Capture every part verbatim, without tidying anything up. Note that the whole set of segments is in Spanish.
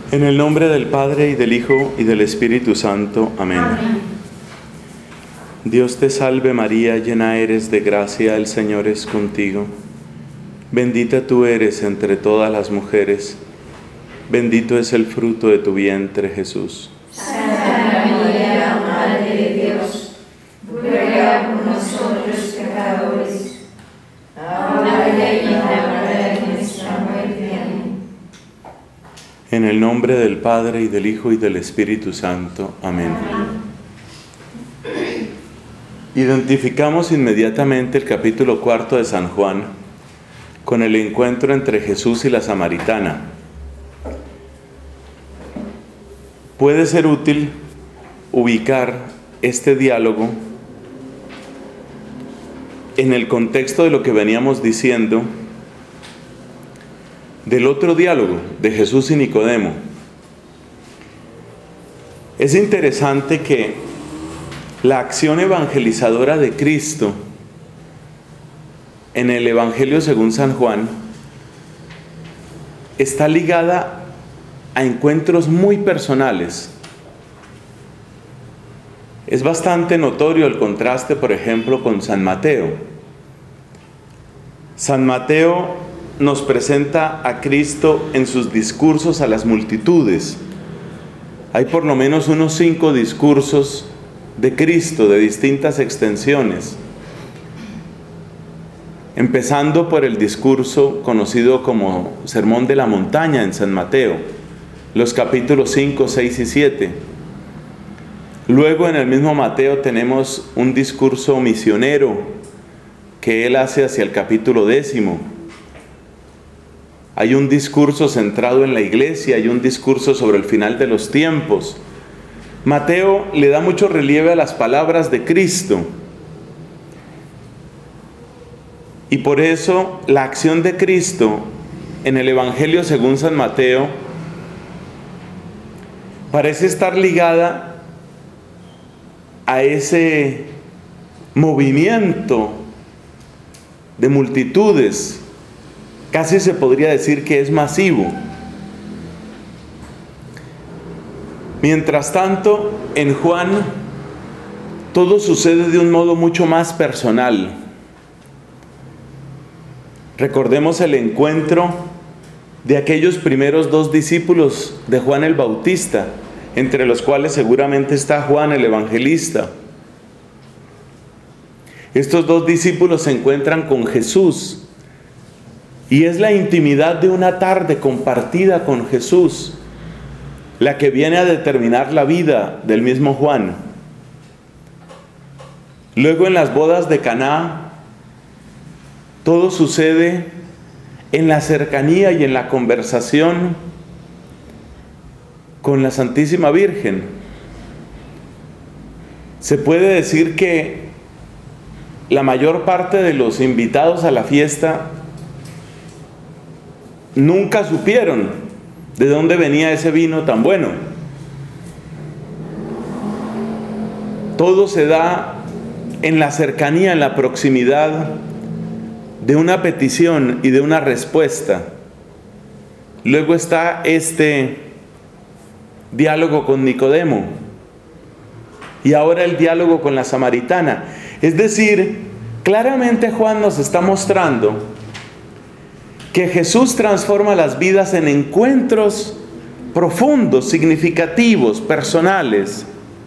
En el nombre del Padre, y del Hijo, y del Espíritu Santo. Amén. Amén. Dios te salve María, llena eres de gracia, el Señor es contigo. Bendita tú eres entre todas las mujeres. Bendito es el fruto de tu vientre, Jesús. Santa María, Madre de Dios, ruega por nosotros pecadores, ahora y en la hora de nuestra muerte. Amén. En el nombre del Padre, y del Hijo, y del Espíritu Santo. Amén. Amén. Identificamos inmediatamente el capítulo cuarto de San Juan con el encuentro entre Jesús y la samaritana. Puede ser útil ubicar este diálogo en el contexto de lo que veníamos diciendo del otro diálogo de Jesús y Nicodemo. Es interesante que la acción evangelizadora de Cristo en el Evangelio según San Juan está ligada a encuentros muy personales. Es bastante notorio el contraste, por ejemplo, con San Mateo. San Mateo nos presenta a Cristo en sus discursos a las multitudes. Hay por lo menos unos cinco discursos de Cristo de distintas extensiones, empezando por el discurso conocido como Sermón de la Montaña en San Mateo, los capítulos cinco, seis y siete. Luego en el mismo Mateo tenemos un discurso misionero que él hace hacia el capítulo décimo. Hay un discurso centrado en la iglesia, hay un discurso sobre el final de los tiempos. Mateo le da mucho relieve a las palabras de Cristo. Y por eso la acción de Cristo en el Evangelio según San Mateo parece estar ligada a ese movimiento de multitudes. Casi se podría decir que es masivo. Mientras tanto, en Juan, todo sucede de un modo mucho más personal. Recordemos el encuentro de aquellos primeros dos discípulos de Juan el Bautista, entre los cuales seguramente está Juan el Evangelista. Estos dos discípulos se encuentran con Jesús, y es la intimidad de una tarde compartida con Jesús la que viene a determinar la vida del mismo Juan. Luego en las bodas de Caná, todo sucede en la cercanía y en la conversación con la Santísima Virgen. Se puede decir que la mayor parte de los invitados a la fiesta nunca supieron de dónde venía ese vino tan bueno. Todo se da en la cercanía, en la proximidad de una petición y de una respuesta. Luego está este diálogo con Nicodemo y ahora el diálogo con la samaritana. Es decir, claramente Juan nos está mostrando que Jesús transforma las vidas en encuentros profundos, significativos, personales.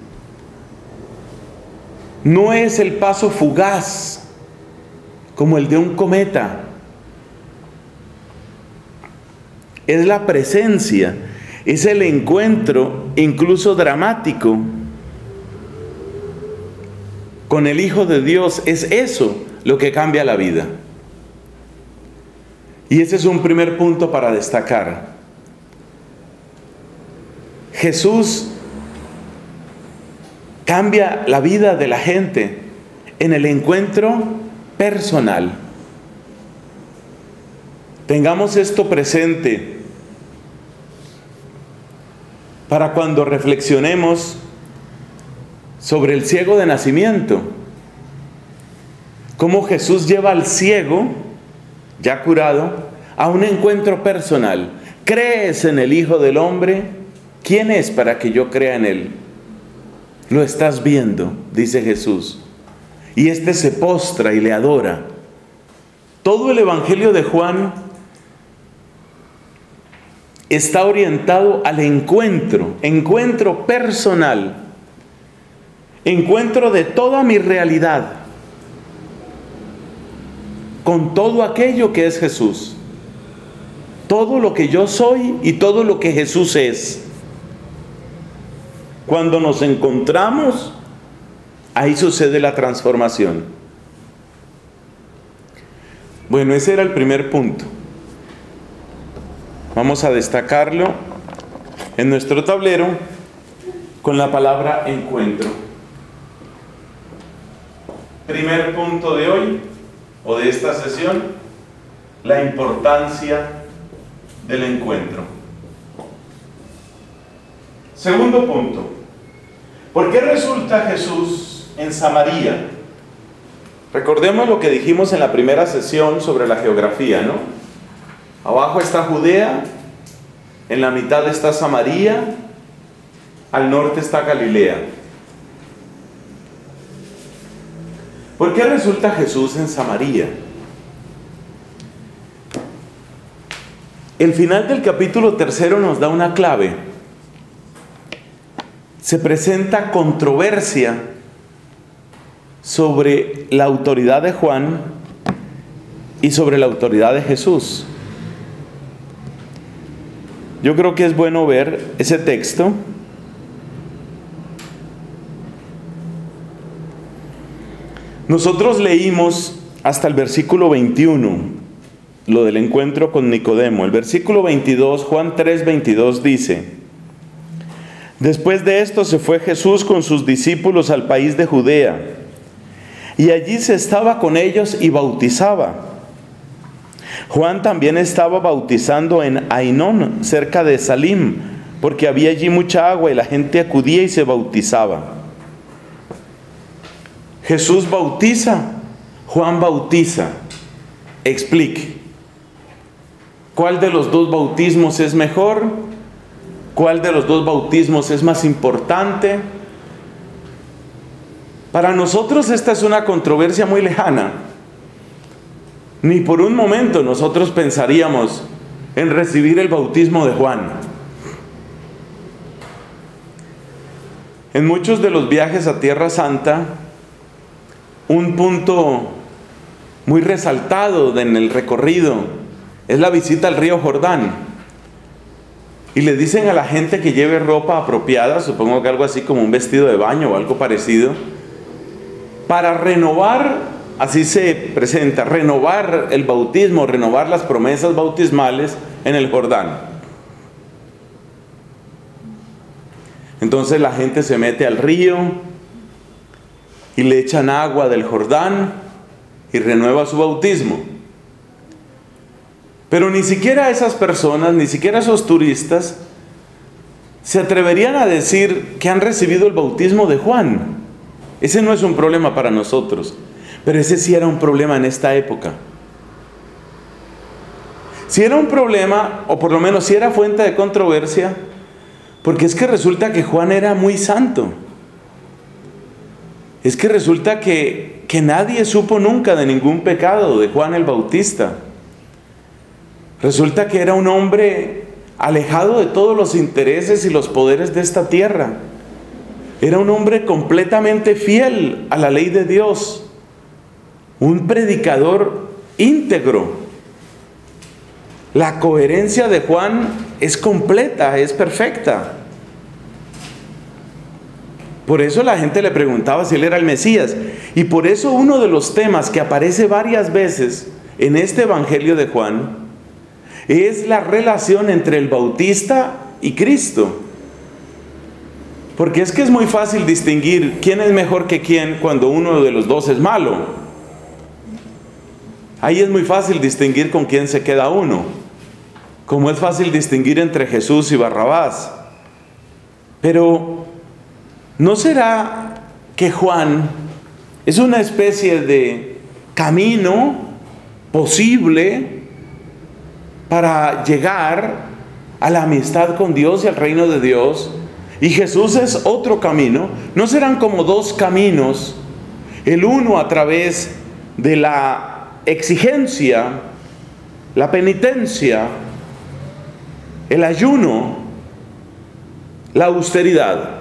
No es el paso fugaz como el de un cometa. Es la presencia, es el encuentro, incluso dramático, con el Hijo de Dios. Es eso lo que cambia la vida. Y ese es un primer punto para destacar. Jesús cambia la vida de la gente en el encuentro personal. Tengamos esto presente para cuando reflexionemos sobre el ciego de nacimiento. Cómo Jesús lleva al ciego, ya curado, a un encuentro personal. ¿crees en el Hijo del Hombre? ¿Quién es para que yo crea en Él? Lo estás viendo, dice Jesús. Y éste se postra y le adora. Todo el Evangelio de Juan está orientado al encuentro, encuentro personal, encuentro de toda mi realidad con todo aquello que es Jesús, todo lo que yo soy y todo lo que Jesús es. Cuando nos encontramos, ahí sucede la transformación. Bueno, ese era el primer punto. Vamos a destacarlo en nuestro tablero con la palabra encuentro. Primer punto de hoy, o de esta sesión, la importancia del encuentro. Segundo punto, ¿por qué resulta Jesús en Samaria? Recordemos lo que dijimos en la primera sesión sobre la geografía, ¿no? Abajo está Judea, en la mitad está Samaria, al norte está Galilea. ¿Por qué resulta Jesús en Samaria? El final del capítulo tercero nos da una clave. Se presenta controversia sobre la autoridad de Juan y sobre la autoridad de Jesús. Yo creo que es bueno ver ese texto. Nosotros leímos hasta el versículo veintiuno, lo del encuentro con Nicodemo. El versículo veintidós, Juan tres, veintidós dice: después de esto se fue Jesús con sus discípulos al país de Judea, y allí se estaba con ellos y bautizaba. Juan también estaba bautizando en Ainón, cerca de Salim, porque había allí mucha agua y la gente acudía y se bautizaba. Jesús bautiza, Juan bautiza. Explique. ¿Cuál de los dos bautismos es mejor? ¿Cuál de los dos bautismos es más importante? Para nosotros esta es una controversia muy lejana. Ni por un momento nosotros pensaríamos en recibir el bautismo de Juan. En muchos de los viajes a Tierra Santa, un punto muy resaltado en el recorrido es la visita al río Jordán. Y le dicen a la gente que lleve ropa apropiada, supongo que algo así como un vestido de baño o algo parecido, para renovar, así se presenta, renovar el bautismo, renovar las promesas bautismales en el Jordán. Entonces la gente se mete al río y le echan agua del Jordán y renueva su bautismo. Pero ni siquiera esas personas, ni siquiera esos turistas, se atreverían a decir que han recibido el bautismo de Juan. Ese no es un problema para nosotros, pero ese sí era un problema en esta época. Si era un problema, o por lo menos si era fuente de controversia, porque es que resulta que Juan era muy santo. Es que resulta que, que nadie supo nunca de ningún pecado de Juan el Bautista. Resulta que era un hombre alejado de todos los intereses y los poderes de esta tierra. Era un hombre completamente fiel a la ley de Dios. Un predicador íntegro. La coherencia de Juan es completa, es perfecta. Por eso la gente le preguntaba si él era el Mesías. Y por eso uno de los temas que aparece varias veces en este Evangelio de Juan es la relación entre el Bautista y Cristo. Porque es que es muy fácil distinguir quién es mejor que quién cuando uno de los dos es malo. Ahí es muy fácil distinguir con quién se queda uno. Como es fácil distinguir entre Jesús y Barrabás. Pero ¿no será que Juan es una especie de camino posible para llegar a la amistad con Dios y al reino de Dios, y Jesús es otro camino, no serán como dos caminos, el uno a través de la exigencia, la penitencia, el ayuno, la austeridad.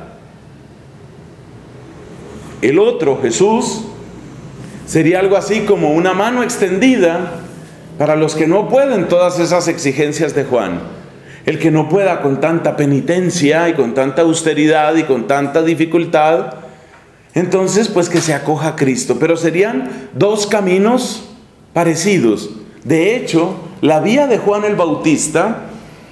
El otro, Jesús, sería algo así como una mano extendida para los que no pueden todas esas exigencias de Juan. El que no pueda con tanta penitencia y con tanta austeridad y con tanta dificultad, entonces pues que se acoja a Cristo. Pero serían dos caminos parecidos. De hecho, la vía de Juan el Bautista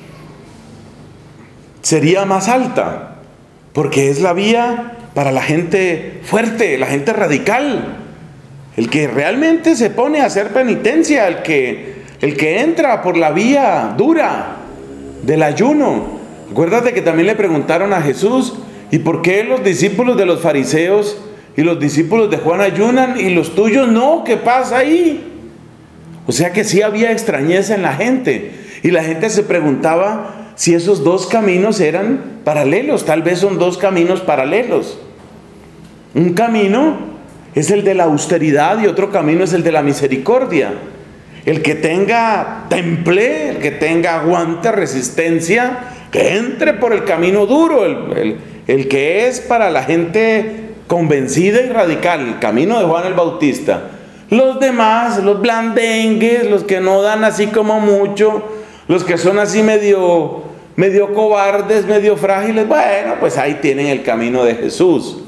sería más alta, porque es la vía para la gente fuerte, la gente radical, el que realmente se pone a hacer penitencia, el que, el que entra por la vía dura del ayuno. Acuérdate que también le preguntaron a Jesús, ¿y por qué los discípulos de los fariseos y los discípulos de Juan ayunan y los tuyos no? ¿Qué pasa ahí? O sea que sí había extrañeza en la gente, y la gente se preguntaba si esos dos caminos eran paralelos. Tal vez son dos caminos paralelos. Un camino es el de la austeridad y otro camino es el de la misericordia. El que tenga temple, el que tenga aguante, resistencia, que entre por el camino duro, el, el, el que es para la gente convencida y radical, el camino de Juan el Bautista. Los demás, los blandengues, los que no dan así como mucho, los que son así medio, medio cobardes, medio frágiles, bueno, pues ahí tienen el camino de Jesús.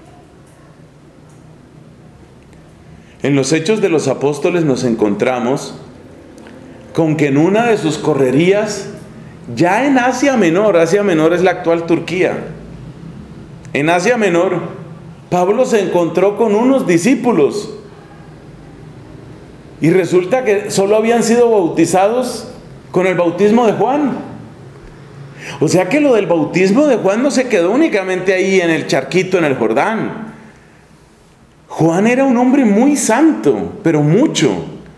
En los Hechos de los Apóstoles nos encontramos con que en una de sus correrías, ya en Asia Menor, Asia Menor es la actual Turquía, en Asia Menor, Pablo se encontró con unos discípulos y resulta que solo habían sido bautizados con el bautismo de Juan. O sea que lo del bautismo de Juan no se quedó únicamente ahí en el charquito, en el Jordán. Juan era un hombre muy santo, pero mucho.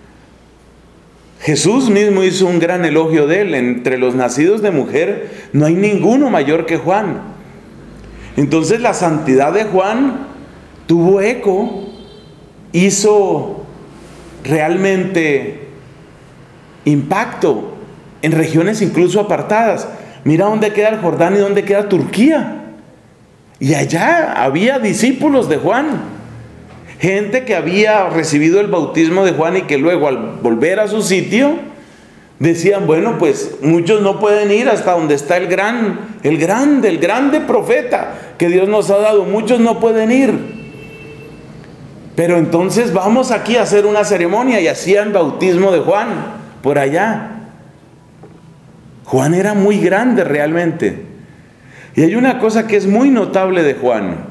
Jesús mismo hizo un gran elogio de él. Entre los nacidos de mujer no hay ninguno mayor que Juan. Entonces la santidad de Juan tuvo eco, hizo realmente impacto en regiones incluso apartadas. Mira dónde queda el Jordán y dónde queda Turquía. Y allá había discípulos de Juan. Gente que había recibido el bautismo de Juan y que luego al volver a su sitio decían, bueno, pues muchos no pueden ir hasta donde está el gran, el grande, el grande profeta que Dios nos ha dado. Muchos no pueden ir. Pero entonces vamos aquí a hacer una ceremonia, y hacían bautismo de Juan por allá. Juan era muy grande realmente. Y hay una cosa que es muy notable de Juan.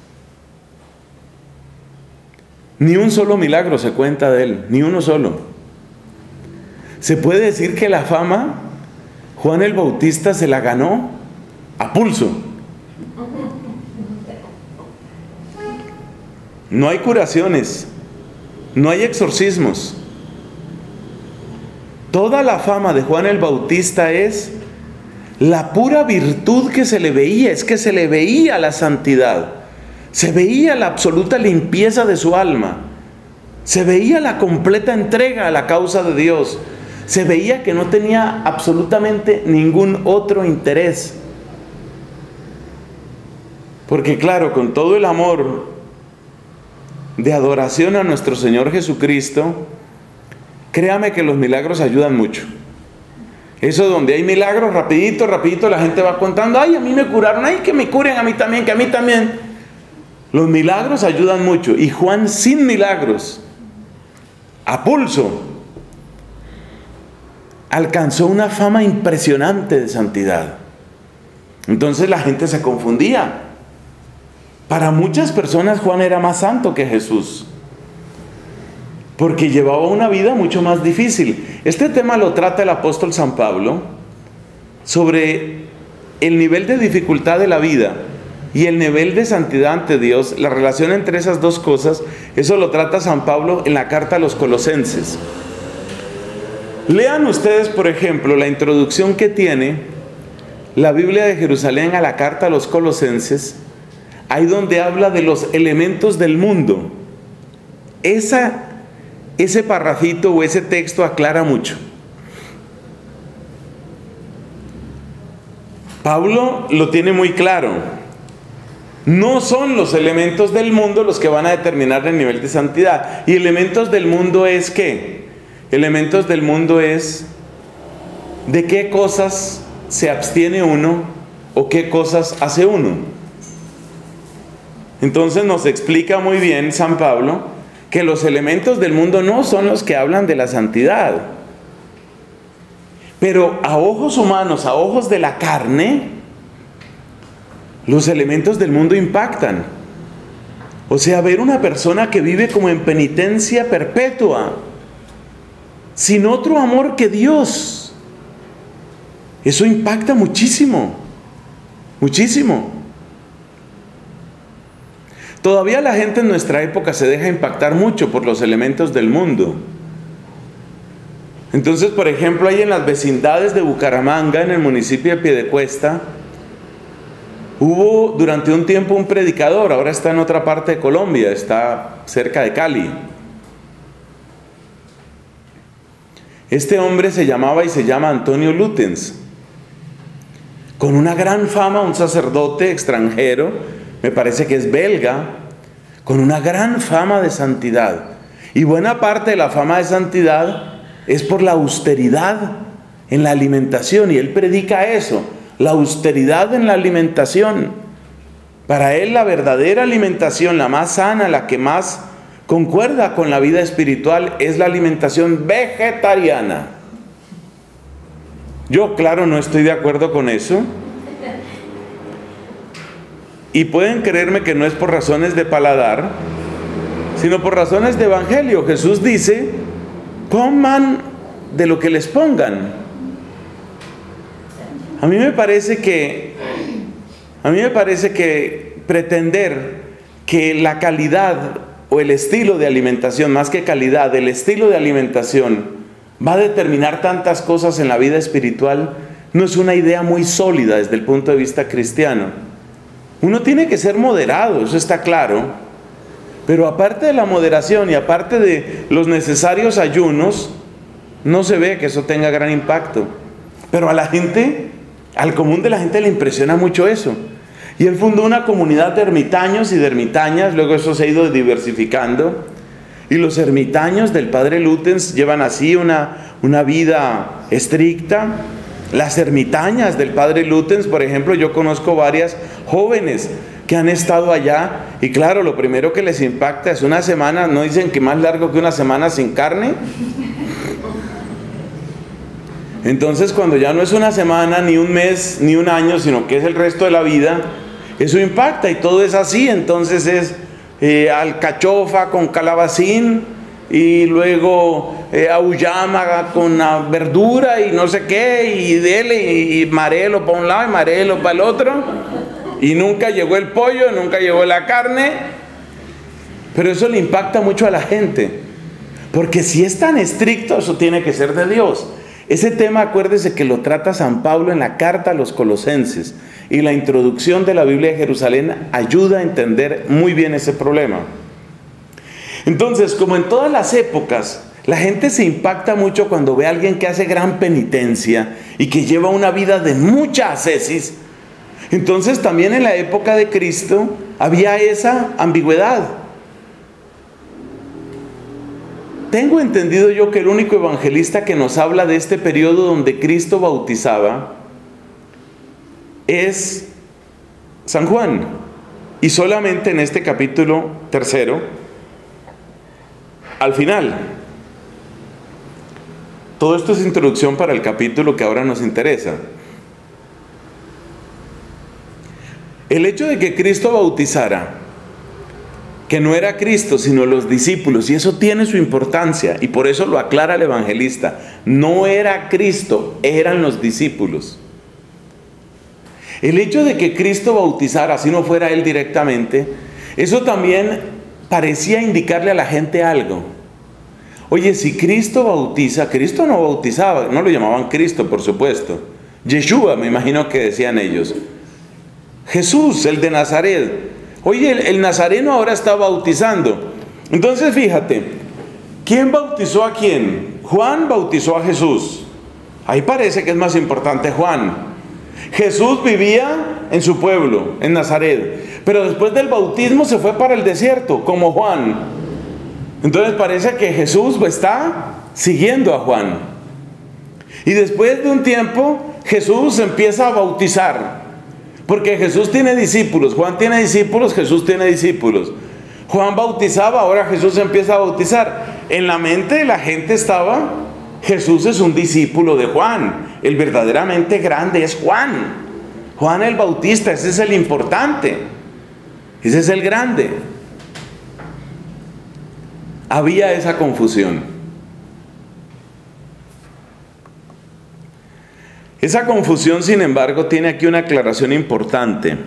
Ni un solo milagro se cuenta de él, ni uno solo. Se puede decir que la fama, Juan el Bautista se la ganó a pulso. No hay curaciones, no hay exorcismos. Toda la fama de Juan el Bautista es la pura virtud que se le veía, es que se le veía la santidad. Se veía la absoluta limpieza de su alma. Se veía la completa entrega a la causa de Dios. Se veía que no tenía absolutamente ningún otro interés. Porque claro, con todo el amor de adoración a nuestro Señor Jesucristo, créame que los milagros ayudan mucho. Eso donde hay milagros, rapidito, rapidito la gente va contando, ay, a mí me curaron, ay, que me curen a mí también, que a mí también. Los milagros ayudan mucho. Y Juan sin milagros, a pulso, alcanzó una fama impresionante de santidad. Entonces la gente se confundía. Para muchas personas Juan era más santo que Jesús, porque llevaba una vida mucho más difícil. Este tema lo trata el apóstol San Pablo, sobre el nivel de dificultad de la vida y el nivel de santidad ante Dios, la relación entre esas dos cosas. Eso lo trata San Pablo en la carta a los Colosenses. Lean ustedes, por ejemplo, la introducción que tiene la Biblia de Jerusalén a la carta a los Colosenses, ahí donde habla de los elementos del mundo. Esa, ese parrafito o ese texto aclara mucho. Pablo lo tiene muy claro. No son los elementos del mundo los que van a determinar el nivel de santidad. ¿Y elementos del mundo es qué? Elementos del mundo es de qué cosas se abstiene uno o qué cosas hace uno. Entonces nos explica muy bien San Pablo que los elementos del mundo no son los que hablan de la santidad. Pero a ojos humanos, a ojos de la carne, los elementos del mundo impactan. O sea, ver una persona que vive como en penitencia perpetua, sin otro amor que Dios, eso impacta muchísimo, muchísimo. Todavía la gente en nuestra época se deja impactar mucho por los elementos del mundo. Entonces, por ejemplo, ahí en las vecindades de Bucaramanga, en el municipio de Piedecuesta, hubo durante un tiempo un predicador, ahora está en otra parte de Colombia, está cerca de Cali. Este hombre se llamaba y se llama Antonio Lutens, con una gran fama, un sacerdote extranjero, me parece que es belga, con una gran fama de santidad. Y buena parte de la fama de santidad es por la austeridad en la alimentación, y él predica eso, la austeridad en la alimentación. Para él la verdadera alimentación, la más sana, la que más concuerda con la vida espiritual, es la alimentación vegetariana. Yo, claro, no estoy de acuerdo con eso. Y pueden creerme que no es por razones de paladar, sino por razones de evangelio. Jesús dice: coman de lo que les pongan. A mí me parece que, a mí me parece que pretender que la calidad o el estilo de alimentación, más que calidad, el estilo de alimentación va a determinar tantas cosas en la vida espiritual, no es una idea muy sólida desde el punto de vista cristiano. Uno tiene que ser moderado, eso está claro, pero aparte de la moderación y aparte de los necesarios ayunos, no se ve que eso tenga gran impacto. Pero a la gente, al común de la gente, le impresiona mucho eso. Y él fundó una comunidad de ermitaños y de ermitañas, luego eso se ha ido diversificando. Y los ermitaños del padre Lutens llevan así una, una vida estricta. Las ermitañas del padre Lutens, por ejemplo, yo conozco varias jóvenes que han estado allá, y claro, lo primero que les impacta es una semana, no dicen que más largo que una semana sin carne. Entonces, cuando ya no es una semana, ni un mes, ni un año, sino que es el resto de la vida, eso impacta, y todo es así. Entonces es eh, alcachofa con calabacín, y luego eh, auyama con la verdura y no sé qué, y dele, y, y marelo para un lado y marelo para el otro, y nunca llegó el pollo, nunca llegó la carne. Pero eso le impacta mucho a la gente, porque si es tan estricto, eso tiene que ser de Dios. Ese tema, acuérdese que lo trata San Pablo en la carta a los Colosenses, y la introducción de la Biblia de Jerusalén ayuda a entender muy bien ese problema. Entonces, como en todas las épocas, la gente se impacta mucho cuando ve a alguien que hace gran penitencia y que lleva una vida de mucha ascesis. Entonces también en la época de Cristo había esa ambigüedad. Tengo entendido yo que el único evangelista que nos habla de este periodo donde Cristo bautizaba es San Juan, y solamente en este capítulo tercero, al final. Todo esto es introducción para el capítulo que ahora nos interesa. El hecho de que Cristo bautizara, que no era Cristo sino los discípulos, y eso tiene su importancia, y por eso lo aclara el evangelista, no era Cristo, eran los discípulos. El hecho de que Cristo bautizara, así no fuera Él directamente, eso también parecía indicarle a la gente algo. Oye, si Cristo bautiza, Cristo no bautizaba, no lo llamaban Cristo, por supuesto. Yeshua, me imagino que decían ellos. Jesús, el de Nazaret. Oye, el, el nazareno ahora está bautizando. Entonces fíjate, ¿quién bautizó a quién? Juan bautizó a Jesús. Ahí parece que es más importante Juan. Jesús vivía en su pueblo, en Nazaret, pero después del bautismo se fue para el desierto, como Juan. Entonces parece que Jesús está siguiendo a Juan. Y después de un tiempo, Jesús empieza a bautizar, porque Jesús tiene discípulos. Juan tiene discípulos, Jesús tiene discípulos. Juan bautizaba, ahora Jesús empieza a bautizar. En la mente de la gente estaba: Jesús es un discípulo de Juan. El verdaderamente grande es Juan. Juan el Bautista, ese es el importante. Ese es el grande. Había esa confusión. Esa confusión, sin embargo, tiene aquí una aclaración importante.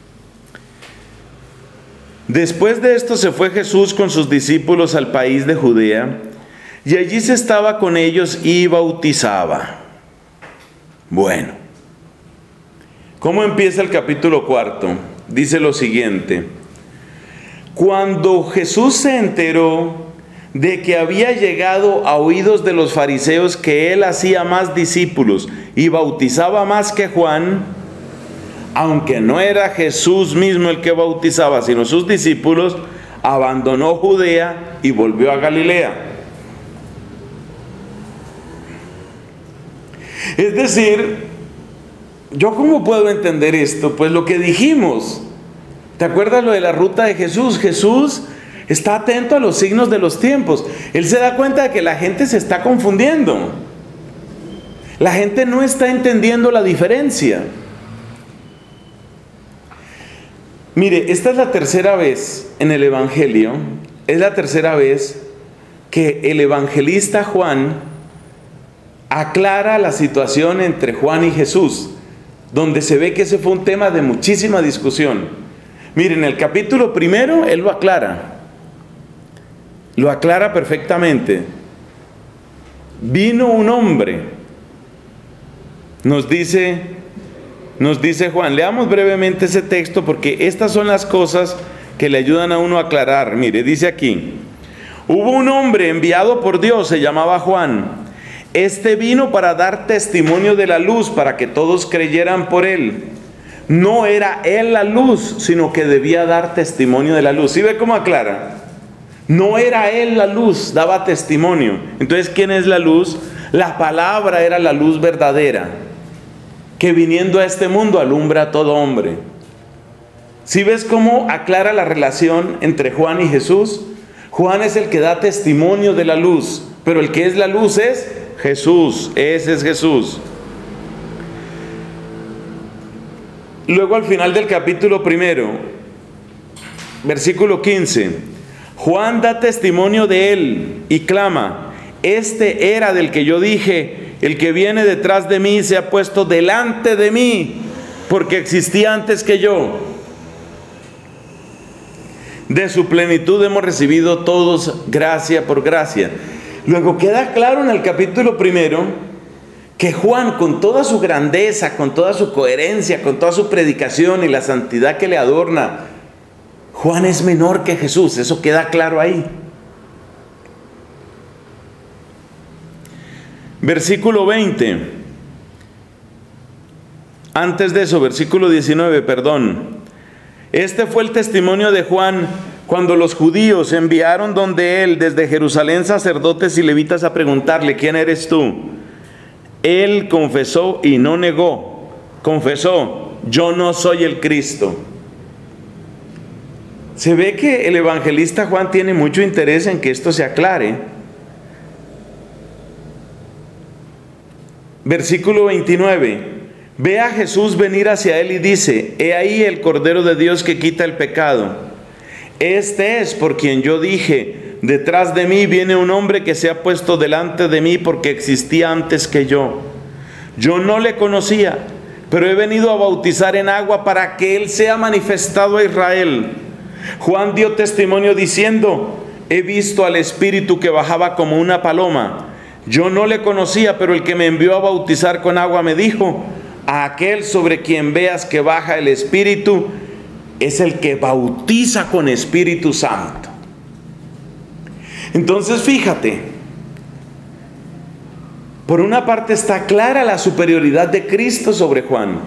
Después de esto se fue Jesús con sus discípulos al país de Judea, y allí se estaba con ellos y bautizaba. Bueno, ¿cómo empieza el capítulo cuarto? Dice lo siguiente: cuando Jesús se enteró de que había llegado a oídos de los fariseos que él hacía más discípulos y bautizaba más que Juan, aunque no era Jesús mismo el que bautizaba, sino sus discípulos, abandonó Judea y volvió a Galilea. Es decir, ¿yo cómo puedo entender esto? Pues lo que dijimos. ¿Te acuerdas lo de la ruta de Jesús? Jesús está atento a los signos de los tiempos. Él se da cuenta de que la gente se está confundiendo. La gente no está entendiendo la diferencia. Mire, esta es la tercera vez en el Evangelio, es la tercera vez que el evangelista Juan aclara la situación entre Juan y Jesús, donde se ve que ese fue un tema de muchísima discusión. Miren, en el capítulo primero él lo aclara, lo aclara perfectamente. Vino un hombre, nos dice, nos dice Juan. Leamos brevemente ese texto, porque estas son las cosas que le ayudan a uno a aclarar. Mire, dice aquí: hubo un hombre enviado por Dios, se llamaba Juan. Este vino para dar testimonio de la luz, para que todos creyeran por él. No era él la luz, sino que debía dar testimonio de la luz. ¿Sí ve cómo aclara? No era él la luz, daba testimonio. Entonces, ¿quién es la luz? La palabra era la luz verdadera, que viniendo a este mundo alumbra a todo hombre. ¿Sí ves cómo aclara la relación entre Juan y Jesús? Juan es el que da testimonio de la luz, pero el que es la luz es Jesús. Ese es Jesús. Luego, al final del capítulo primero, versículo quince, Juan da testimonio de él y clama: este era del que yo dije, el que viene detrás de mí se ha puesto delante de mí, porque existía antes que yo. De su plenitud hemos recibido todos gracia por gracia. Luego queda claro en el capítulo primero que Juan, con toda su grandeza, con toda su coherencia, con toda su predicación y la santidad que le adorna, Juan es menor que Jesús. Eso queda claro ahí. Versículo veinte. Antes de eso, versículo diecinueve, perdón. Este fue el testimonio de Juan cuando los judíos enviaron donde él desde Jerusalén sacerdotes y levitas a preguntarle: ¿quién eres tú? Él confesó y no negó. Confesó: yo no soy el Cristo. Se ve que el evangelista Juan tiene mucho interés en que esto se aclare. Versículo veintinueve. Ve a Jesús venir hacia él y dice: he ahí el Cordero de Dios que quita el pecado. Este es por quien yo dije: detrás de mí viene un hombre que se ha puesto delante de mí, porque existía antes que yo. Yo no le conocía, pero he venido a bautizar en agua para que él sea manifestado a Israel. Juan dio testimonio diciendo: he visto al Espíritu que bajaba como una paloma. Yo no le conocía, pero el que me envió a bautizar con agua me dijo: a aquel sobre quien veas que baja el Espíritu, es el que bautiza con Espíritu Santo. Entonces fíjate, por una parte está clara la superioridad de Cristo sobre Juan.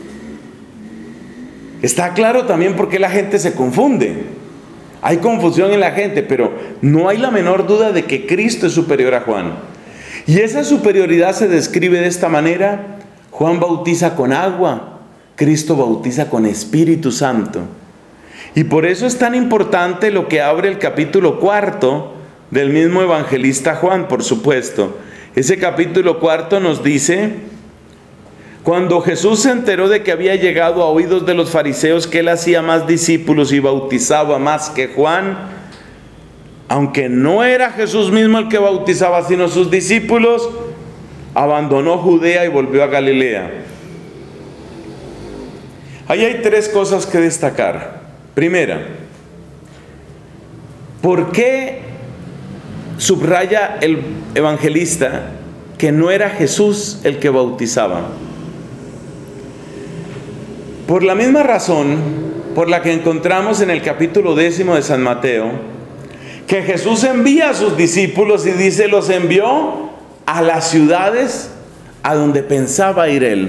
Está claro también por qué la gente se confunde. Hay confusión en la gente, pero no hay la menor duda de que Cristo es superior a Juan. Y esa superioridad se describe de esta manera: Juan bautiza con agua, Cristo bautiza con Espíritu Santo. Y por eso es tan importante lo que abre el capítulo cuarto del mismo evangelista Juan, por supuesto. Ese capítulo cuarto nos dice: cuando Jesús se enteró de que había llegado a oídos de los fariseos que él hacía más discípulos y bautizaba más que Juan, aunque no era Jesús mismo el que bautizaba, sino sus discípulos, abandonó Judea y volvió a Galilea. Ahí hay tres cosas que destacar. Primera, ¿por qué subraya el evangelista que no era Jesús el que bautizaba? Por la misma razón por la que encontramos en el capítulo décimo de San Mateo, que Jesús envía a sus discípulos y dice: los envió a las ciudades a donde pensaba ir él.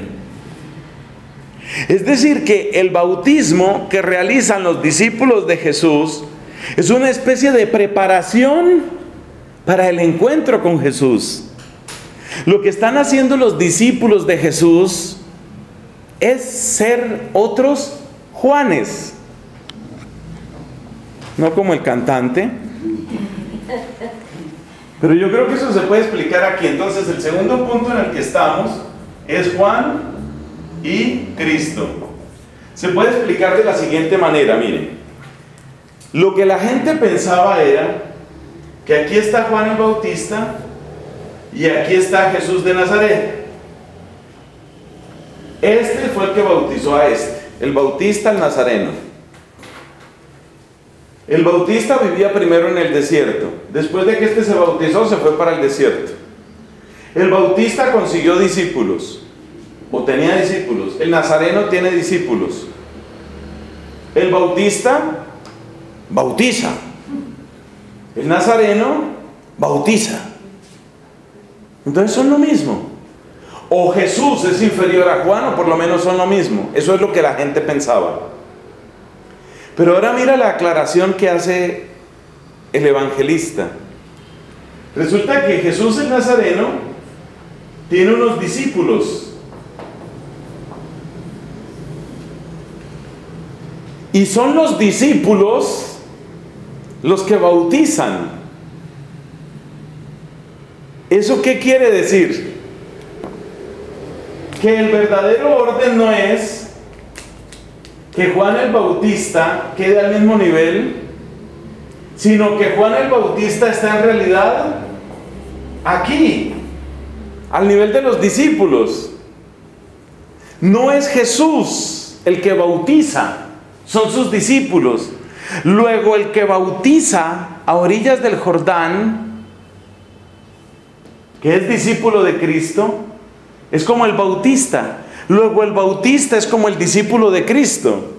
Es decir, que el bautismo que realizan los discípulos de Jesús es una especie de preparación para el encuentro con Jesús. Lo que están haciendo los discípulos de Jesús es ser otros Juanes, no como el cantante. Pero yo creo que eso se puede explicar aquí. Entonces, el segundo punto en el que estamos es Juan y Cristo. Se puede explicar de la siguiente manera. Miren, lo que la gente pensaba era que aquí está Juan el Bautista y aquí está Jesús de Nazaret. Este fue el que bautizó a este, el Bautista, el Nazareno. El Bautista vivía primero en el desierto. Después de que este se bautizó, se fue para el desierto. El Bautista consiguió discípulos, o tenía discípulos. El Nazareno tiene discípulos. El Bautista bautiza. El Nazareno bautiza. Entonces son lo mismo. O Jesús es inferior a Juan, o por lo menos son lo mismo. Eso es lo que la gente pensaba. Pero ahora mira la aclaración que hace el evangelista. Resulta que Jesús el Nazareno tiene unos discípulos. Y son los discípulos los que bautizan. ¿Eso qué quiere decir? Que el verdadero orden no es que Juan el Bautista quede al mismo nivel, sino que Juan el Bautista está en realidad aquí, al nivel de los discípulos. No es Jesús el que bautiza, son sus discípulos. Luego el que bautiza a orillas del Jordán, que es discípulo de Cristo, es como el Bautista. Luego el Bautista es como el discípulo de Cristo.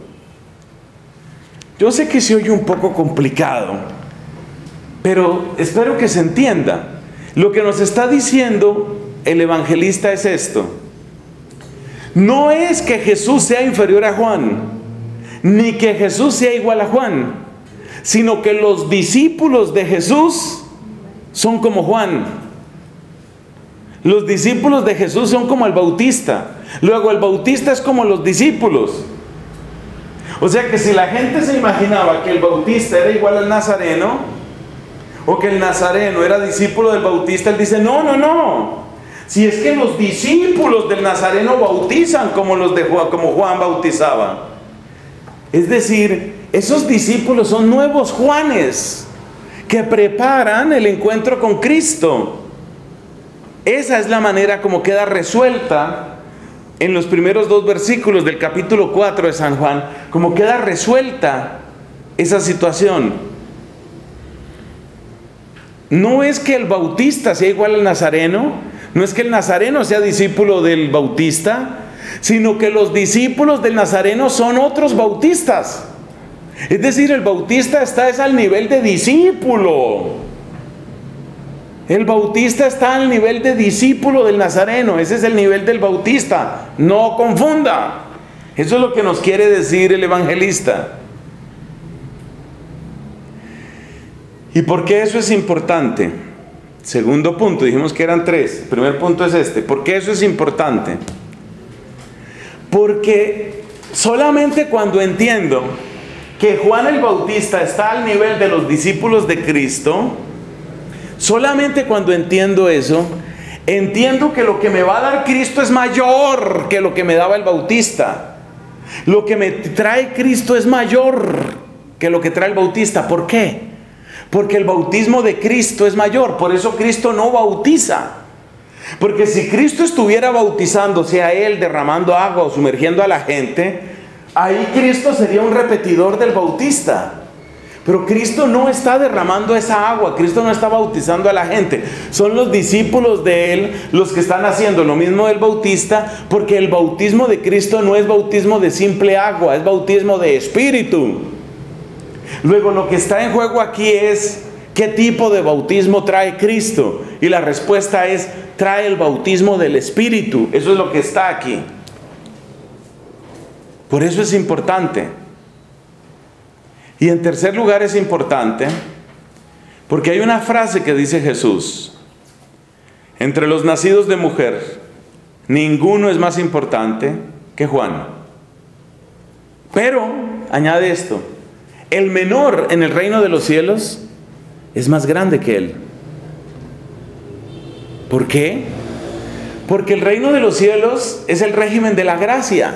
Yo sé que se oye un poco complicado, pero espero que se entienda. Lo que nos está diciendo el evangelista es esto: no es que Jesús sea inferior a Juan, ni que Jesús sea igual a Juan, sino que los discípulos de Jesús son como Juan. Los discípulos de Jesús son como el Bautista. Luego el Bautista es como los discípulos. O sea que si la gente se imaginaba que el Bautista era igual al Nazareno, o que el Nazareno era discípulo del Bautista, él dice: no, no, no. Si es que los discípulos del Nazareno bautizan como los de Juan, como Juan bautizaba. Es decir, esos discípulos son nuevos Juanes que preparan el encuentro con Cristo. Esa es la manera como queda resuelta en los primeros dos versículos del capítulo cuatro de San Juan, como queda resuelta esa situación. No es que el Bautista sea igual al Nazareno, no es que el Nazareno sea discípulo del Bautista, sino que los discípulos del Nazareno son otros bautistas. Es decir, el bautista está es al nivel de discípulo. El bautista está al nivel de discípulo del Nazareno. Ese es el nivel del bautista. No confunda. Eso es lo que nos quiere decir el evangelista. ¿Y por qué eso es importante? Segundo punto, dijimos que eran tres. El primer punto es este. ¿Por qué eso es importante? Porque solamente cuando entiendo que Juan el Bautista está al nivel de los discípulos de Cristo, solamente cuando entiendo eso, entiendo que lo que me va a dar Cristo es mayor que lo que me daba el Bautista. Lo que me trae Cristo es mayor que lo que trae el Bautista. ¿Por qué? Porque el bautismo de Cristo es mayor. Por eso Cristo no bautiza. Porque si Cristo estuviera bautizando, sea Él derramando agua o sumergiendo a la gente, ahí Cristo sería un repetidor del bautista. Pero Cristo no está derramando esa agua, Cristo no está bautizando a la gente. Son los discípulos de Él los que están haciendo lo mismo del bautista, porque el bautismo de Cristo no es bautismo de simple agua, es bautismo de espíritu. Luego lo que está en juego aquí es ¿qué tipo de bautismo trae Cristo? Y la respuesta es, trae el bautismo del Espíritu. Eso es lo que está aquí. Por eso es importante. Y en tercer lugar es importante porque hay una frase que dice Jesús: entre los nacidos de mujer, ninguno es más importante que Juan. Pero, añade esto, el menor en el reino de los cielos es más grande que él. ¿Por qué? Porque el reino de los cielos es el régimen de la gracia.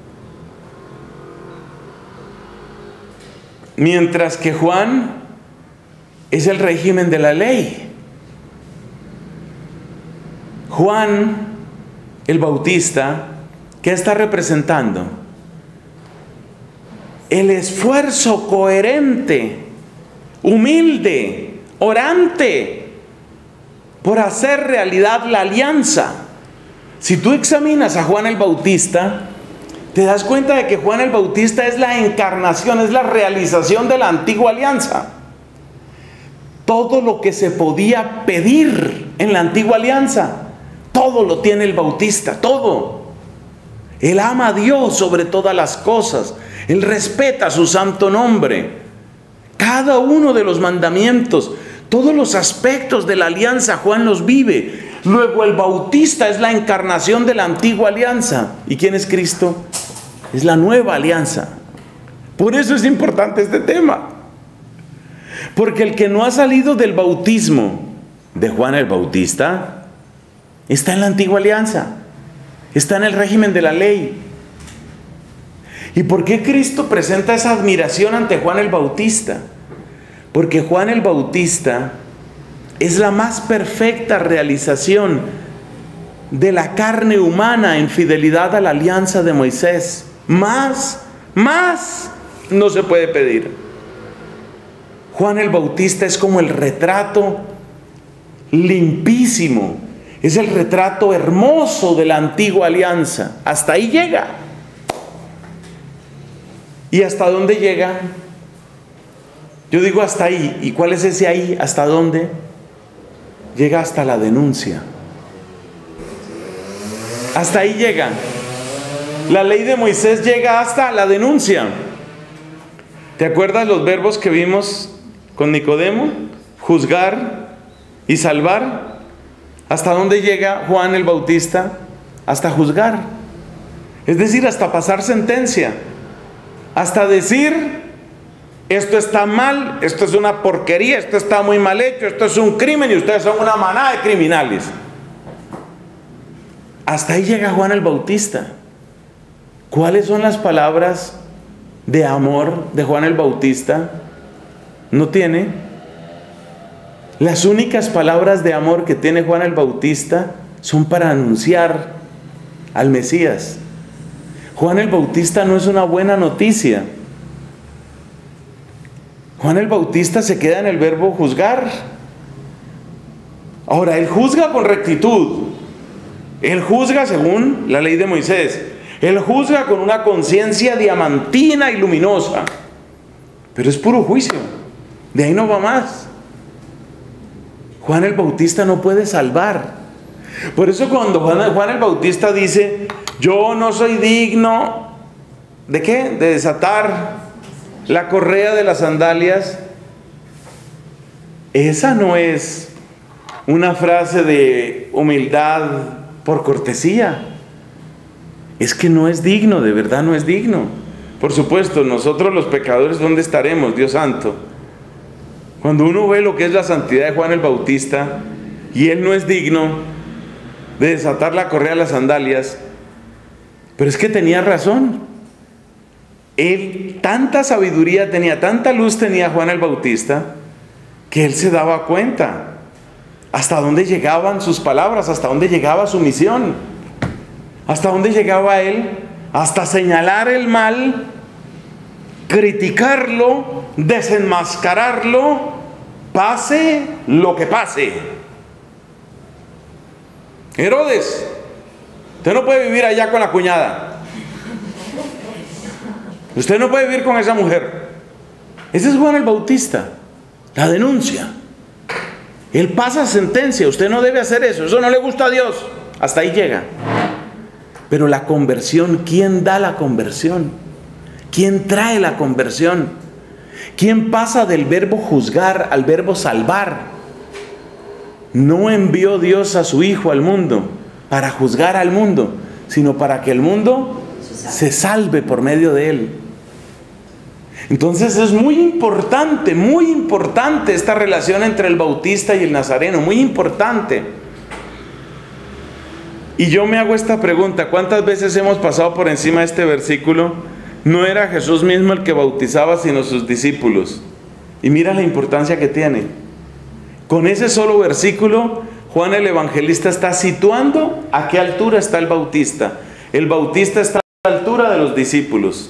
Mientras que Juan es el régimen de la ley. Juan, el Bautista, ¿qué está representando? El esfuerzo coherente, humilde, orante, por hacer realidad la alianza. Si tú examinas a Juan el Bautista, te das cuenta de que Juan el Bautista es la encarnación, es la realización de la antigua alianza. Todo lo que se podía pedir en la antigua alianza, todo lo tiene el Bautista, todo. Él ama a Dios sobre todas las cosas. Él respeta su santo nombre. Cada uno de los mandamientos, todos los aspectos de la alianza, Juan los vive. Luego el Bautista es la encarnación de la antigua alianza. ¿Y quién es Cristo? Es la nueva alianza. Por eso es importante este tema. Porque el que no ha salido del bautismo de Juan el Bautista está en la antigua alianza, está en el régimen de la ley. ¿Y por qué Cristo presenta esa admiración ante Juan el Bautista? Porque Juan el Bautista es la más perfecta realización de la carne humana en fidelidad a la alianza de Moisés. Más, más no se puede pedir. Juan el Bautista es como el retrato limpísimo, es el retrato hermoso de la antigua alianza. Hasta ahí llega. ¿Y hasta dónde llega? Yo digo hasta ahí. ¿Y cuál es ese ahí? ¿Hasta dónde? Llega hasta la denuncia. Hasta ahí llega. La ley de Moisés llega hasta la denuncia. ¿Te acuerdas los verbos que vimos con Nicodemo? Juzgar y salvar. ¿Hasta dónde llega Juan el Bautista? Hasta juzgar. Es decir, hasta pasar sentencia. Hasta decir, esto está mal, esto es una porquería, esto está muy mal hecho, esto es un crimen y ustedes son una manada de criminales. Hasta ahí llega Juan el Bautista. ¿Cuáles son las palabras de amor de Juan el Bautista? No tiene. Las únicas palabras de amor que tiene Juan el Bautista son para anunciar al Mesías. Juan el Bautista no es una buena noticia. Juan el Bautista se queda en el verbo juzgar. Ahora, él juzga con rectitud. Él juzga según la ley de Moisés. Él juzga con una conciencia diamantina y luminosa, pero es puro juicio, de ahí no va más. Juan el Bautista no puede salvar. Por eso cuando Juan, Juan el Bautista dice, yo no soy digno, ¿de qué? De desatar la correa de las sandalias. Esa no es una frase de humildad por cortesía. Es que no es digno, de verdad no es digno. Por supuesto, nosotros los pecadores, ¿dónde estaremos, Dios santo? Cuando uno ve lo que es la santidad de Juan el Bautista, y él no es digno de desatar la correa de las sandalias, pero es que tenía razón. Él, tanta sabiduría tenía, tanta luz tenía Juan el Bautista, que él se daba cuenta hasta dónde llegaban sus palabras, hasta dónde llegaba su misión, hasta dónde llegaba él, hasta señalar el mal, criticarlo, desenmascararlo, pase lo que pase. Herodes, usted no puede vivir allá con la cuñada, usted no puede vivir con esa mujer. Ese es Juan el Bautista, la denuncia. Él pasa sentencia, usted no debe hacer eso, eso no le gusta a Dios, hasta ahí llega. Pero la conversión, ¿quién da la conversión? ¿Quién trae la conversión? ¿Quién pasa del verbo juzgar al verbo salvar? No envió Dios a su Hijo al mundo para juzgar al mundo, sino para que el mundo se salve por medio de él. Entonces es muy importante, muy importante esta relación entre el Bautista y el Nazareno, muy importante. Y yo me hago esta pregunta, ¿cuántas veces hemos pasado por encima de este versículo? No era Jesús mismo el que bautizaba, sino sus discípulos. Y mira la importancia que tiene. Con ese solo versículo, Juan el Evangelista está situando a qué altura está el Bautista. El Bautista está a la altura de los discípulos.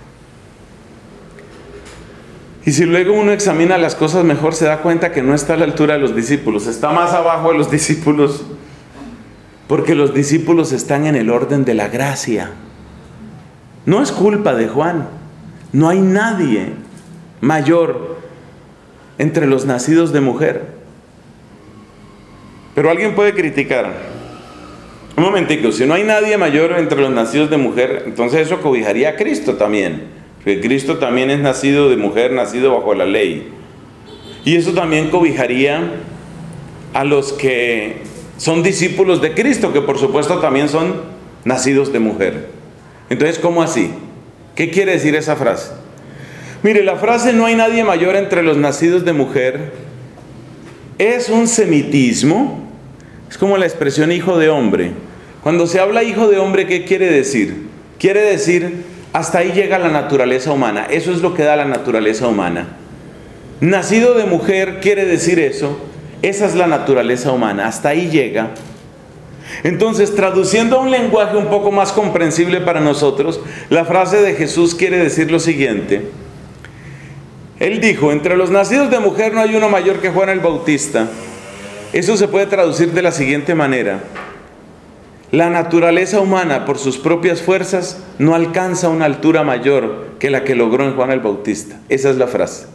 Y si luego uno examina las cosas mejor, se da cuenta que no está a la altura de los discípulos, está más abajo de los discípulos, porque los discípulos están en el orden de la gracia. No es culpa de Juan, no hay nadie mayor entre los nacidos de mujer. Pero alguien puede criticar, un momentico, si no hay nadie mayor entre los nacidos de mujer, entonces eso cobijaría a Cristo también. Porque Cristo también es nacido de mujer, nacido bajo la ley. Y eso también cobijaría a los que son discípulos de Cristo, que por supuesto también son nacidos de mujer. Entonces, ¿cómo así? ¿Qué quiere decir esa frase? Mire, la frase no hay nadie mayor entre los nacidos de mujer es un semitismo. Es como la expresión hijo de hombre. Cuando se habla hijo de hombre, ¿qué quiere decir? Quiere decir, hasta ahí llega la naturaleza humana. Eso es lo que da la naturaleza humana. Nacido de mujer quiere decir eso. Esa es la naturaleza humana. Hasta ahí llega. Entonces, traduciendo a un lenguaje un poco más comprensible para nosotros, la frase de Jesús quiere decir lo siguiente. Él dijo, entre los nacidos de mujer no hay uno mayor que Juan el Bautista. Eso se puede traducir de la siguiente manera. La naturaleza humana, por sus propias fuerzas, no alcanza una altura mayor que la que logró en Juan el Bautista. Esa es la frase.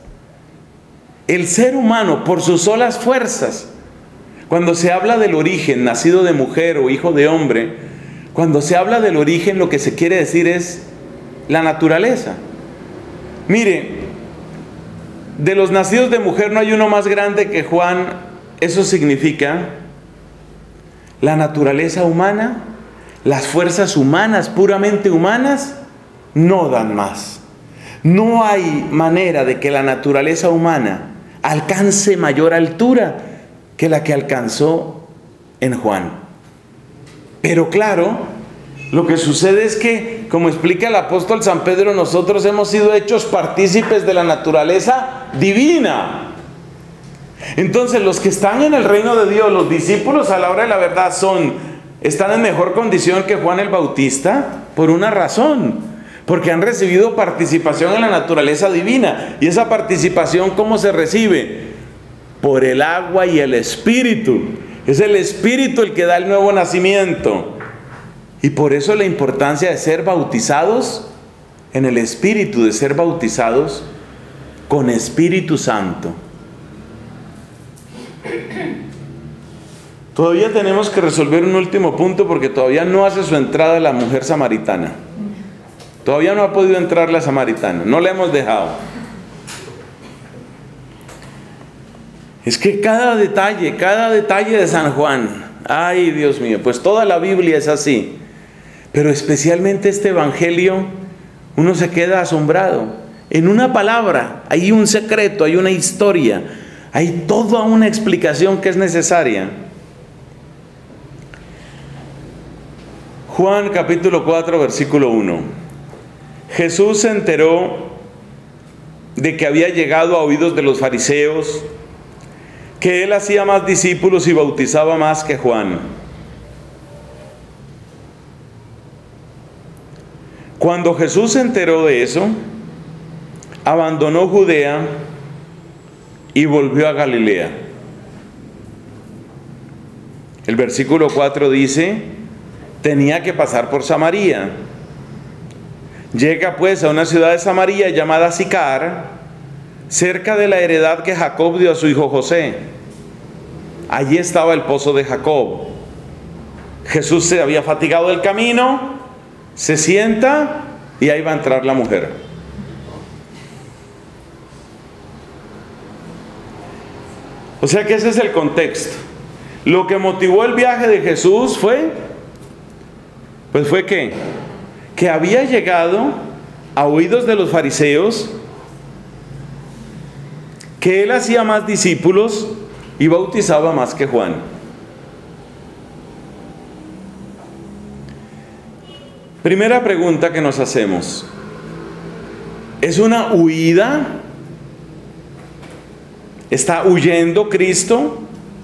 El ser humano, por sus solas fuerzas, cuando se habla del origen, nacido de mujer o hijo de hombre, cuando se habla del origen, lo que se quiere decir es la naturaleza. Mire, de los nacidos de mujer no hay uno más grande que Juan. Eso significa la naturaleza humana, las fuerzas humanas, puramente humanas, no dan más. No hay manera de que la naturaleza humana alcance mayor altura que la que alcanzó en Juan. Pero claro, lo que sucede es que, como explica el apóstol San Pedro, nosotros hemos sido hechos partícipes de la naturaleza divina. Entonces, los que están en el reino de Dios, los discípulos a la hora de la verdad, son, están en mejor condición que Juan el Bautista por una razón, porque han recibido participación en la naturaleza divina. Y esa participación, ¿cómo se recibe? Por el agua y el Espíritu. Es el Espíritu el que da el nuevo nacimiento. Y por eso la importancia de ser bautizados en el Espíritu, de ser bautizados con Espíritu Santo. Todavía tenemos que resolver un último punto porque todavía no hace su entrada la mujer samaritana. Todavía no ha podido entrar la samaritana, no la hemos dejado. Es que cada detalle, cada detalle de San Juan, ay Dios mío, pues toda la Biblia es así. Pero especialmente este Evangelio, uno se queda asombrado. En una palabra hay un secreto, hay una historia, hay toda una explicación que es necesaria. Juan capítulo cuatro, versículo uno. Jesús se enteró de que había llegado a oídos de los fariseos que él hacía más discípulos y bautizaba más que Juan. Cuando Jesús se enteró de eso, abandonó Judea y volvió a Galilea. El versículo cuatro dice, tenía que pasar por Samaria. Llega pues a una ciudad de Samaria llamada Sicar, cerca de la heredad que Jacob dio a su hijo José. Allí estaba el pozo de Jacob. Jesús se había fatigado del camino, se sienta y ahí va a entrar la mujer. O sea que ese es el contexto. Lo que motivó el viaje de Jesús fue, pues fue que, que había llegado a oídos de los fariseos que él hacía más discípulos y bautizaba más que Juan. Primera pregunta que nos hacemos, ¿es una huida? ¿Está huyendo Cristo?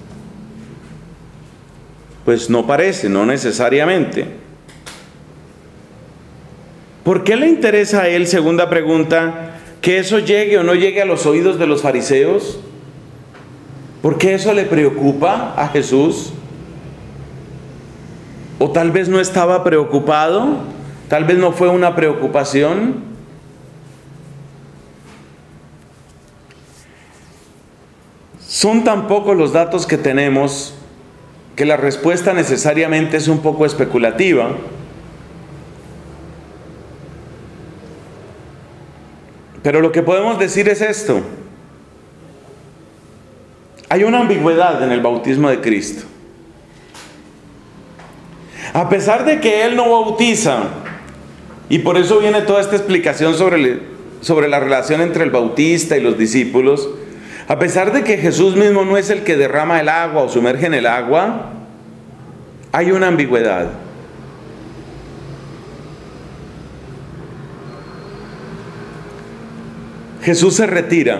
Pues no parece, no necesariamente. ¿Por qué le interesa a él, segunda pregunta, que eso llegue o no llegue a los oídos de los fariseos? ¿Por qué eso le preocupa a Jesús? ¿O tal vez no estaba preocupado? ¿Tal vez no fue una preocupación? Son tan pocos los datos que tenemos que la respuesta necesariamente es un poco especulativa. Pero lo que podemos decir es esto: hay una ambigüedad en el bautismo de Cristo. A pesar de que Él no bautiza, y por eso viene toda esta explicación sobre, el, sobre la relación entre el bautista y los discípulos, a pesar de que Jesús mismo no es el que derrama el agua o sumerge en el agua, hay una ambigüedad. Jesús se retira.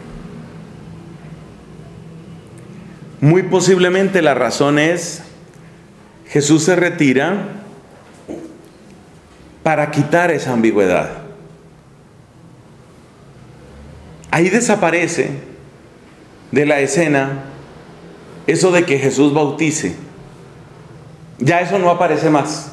Muy posiblemente la razón es, Jesús se retira para quitar esa ambigüedad. Ahí desaparece de la escena eso de que Jesús bautice. Ya eso no aparece más.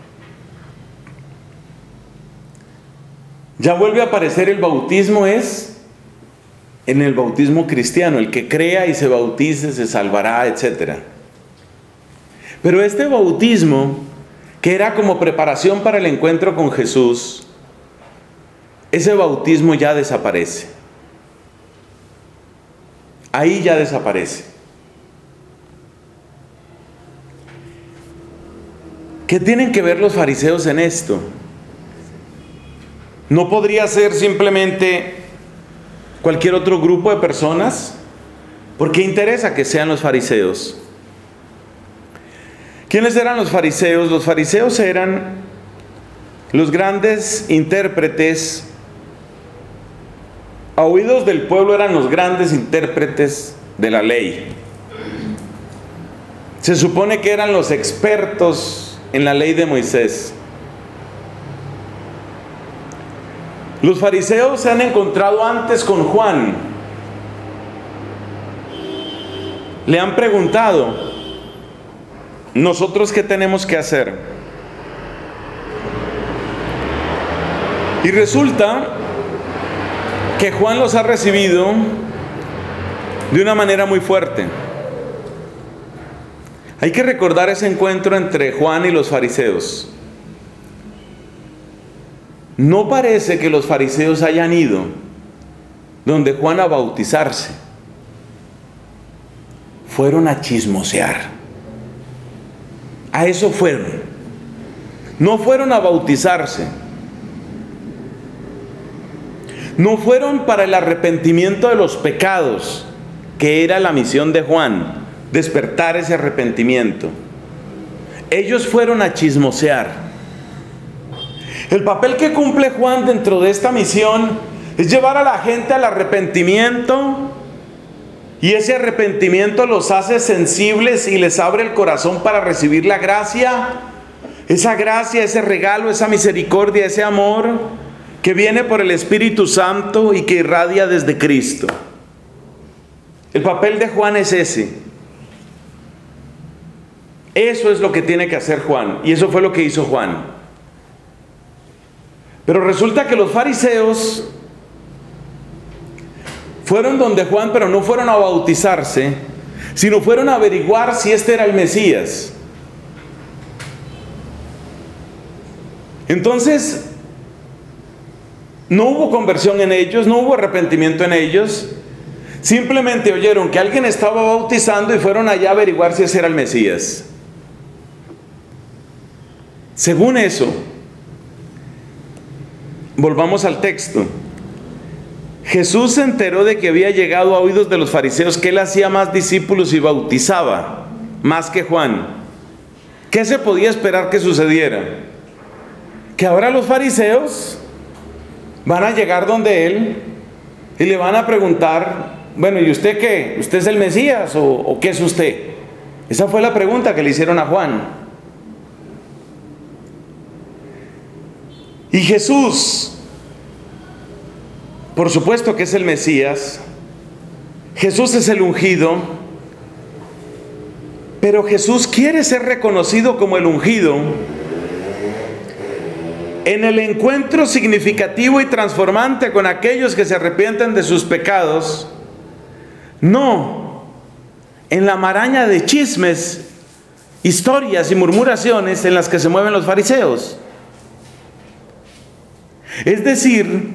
Ya vuelve a aparecer el bautismo es en el bautismo cristiano, el que crea y se bautice se salvará, etcétera. Pero este bautismo, que era como preparación para el encuentro con Jesús, ese bautismo ya desaparece. Ahí ya desaparece. ¿Qué tienen que ver los fariseos en esto? ¿No podría ser simplemente cualquier otro grupo de personas? ¿Por qué interesa que sean los fariseos? ¿Quiénes eran los fariseos? Los fariseos eran los grandes intérpretes. A oídos del pueblo eran los grandes intérpretes de la ley. Se supone que eran los expertos en la ley de Moisés. Los fariseos se han encontrado antes con Juan. Le han preguntado, ¿nosotros qué tenemos que hacer? Y resulta que Juan los ha recibido de una manera muy fuerte. Hay que recordar ese encuentro entre Juan y los fariseos. No parece que los fariseos hayan ido donde Juan a bautizarse. Fueron a chismosear. A eso fueron. No fueron a bautizarse. No fueron para el arrepentimiento de los pecados, que era la misión de Juan, despertar ese arrepentimiento. Ellos fueron a chismosear. El papel que cumple Juan dentro de esta misión es llevar a la gente al arrepentimiento, y ese arrepentimiento los hace sensibles y les abre el corazón para recibir la gracia, esa gracia, ese regalo, esa misericordia, ese amor que viene por el Espíritu Santo y que irradia desde Cristo. El papel de Juan es ese. Eso es lo que tiene que hacer Juan, y eso fue lo que hizo Juan. Pero resulta que los fariseos fueron donde Juan, pero no fueron a bautizarse, sino fueron a averiguar si este era el Mesías. Entonces, no hubo conversión en ellos, no hubo arrepentimiento en ellos. Simplemente oyeron que alguien estaba bautizando y fueron allá a averiguar si ese era el Mesías. Según eso, volvamos al texto. Jesús se enteró de que había llegado a oídos de los fariseos que él hacía más discípulos y bautizaba más que Juan. ¿Qué se podía esperar que sucediera? Que ahora los fariseos van a llegar donde él y le van a preguntar: bueno, ¿y usted qué? ¿Usted es el Mesías o, o qué es usted? Esa fue la pregunta que le hicieron a Juan. Y Jesús, por supuesto que es el Mesías, Jesús es el ungido, pero Jesús quiere ser reconocido como el ungido en el encuentro significativo y transformante con aquellos que se arrepienten de sus pecados, no en la maraña de chismes, historias y murmuraciones en las que se mueven los fariseos. Es decir,